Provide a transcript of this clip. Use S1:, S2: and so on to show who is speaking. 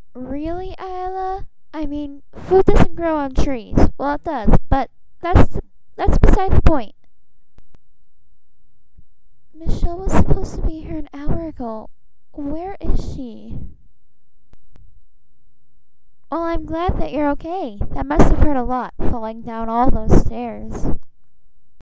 S1: Really, Isla? I mean, food doesn't grow on trees. Well, it does, but that's beside the point. Michelle was supposed to be here an hour ago. Where is she? Well, I'm glad that you're okay. That must have hurt a lot, falling down all those stairs.